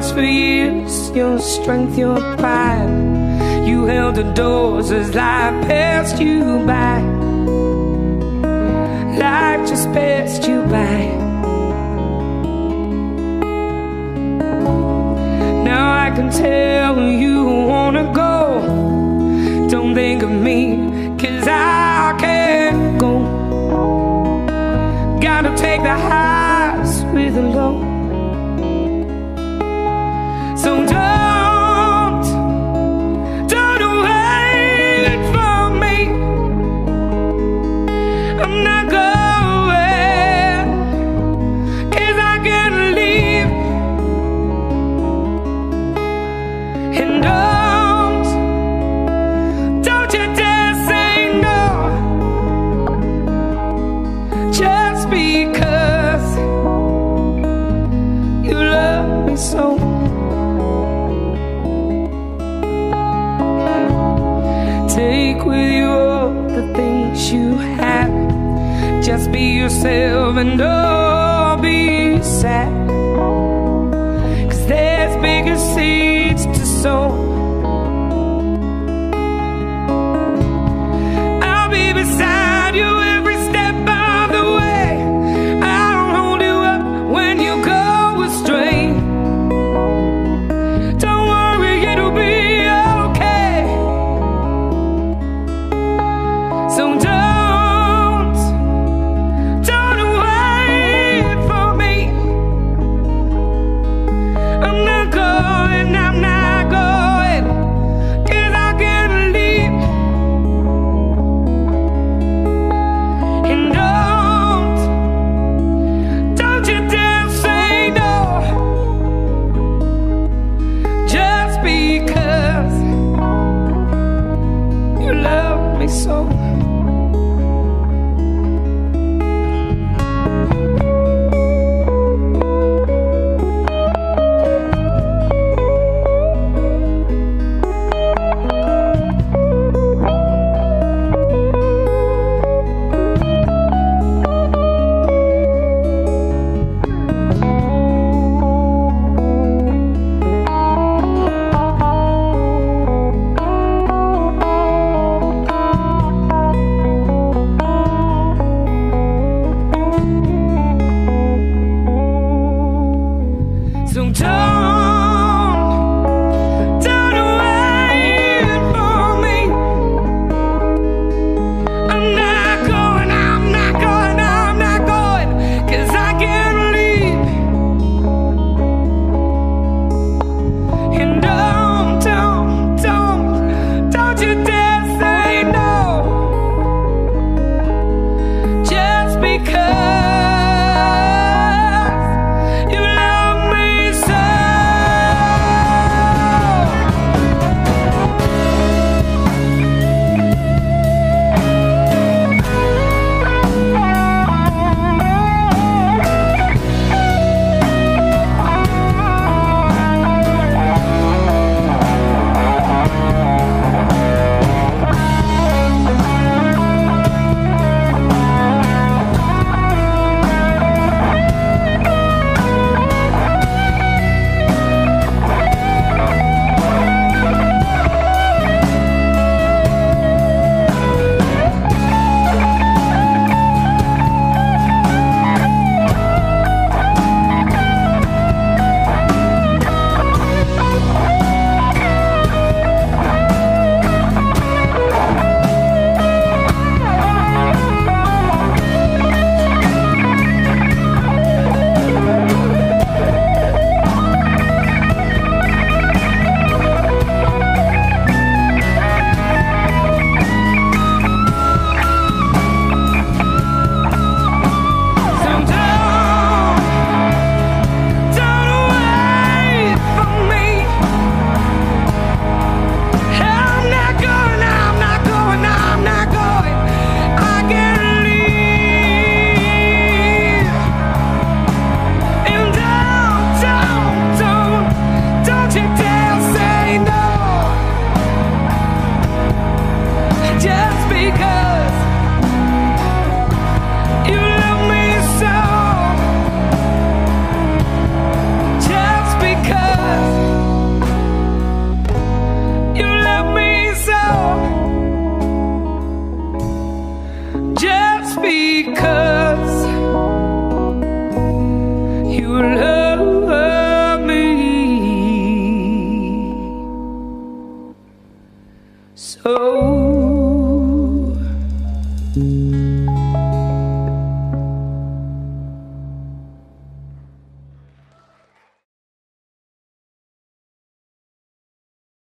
promised for years, your strength, your pride. You held the doors as life passed you by. Life just passed you by. Now I can tell you wanna go. Don't think of me, 'cause I can't go. Gotta take the highs with the low. So don't wait for me. I'm not going, 'cause I can't leave. And don't you dare say no, just because you love me so. Take with you all the things you have. Just be yourself and don't be sad, 'cause there's bigger seeds to sow.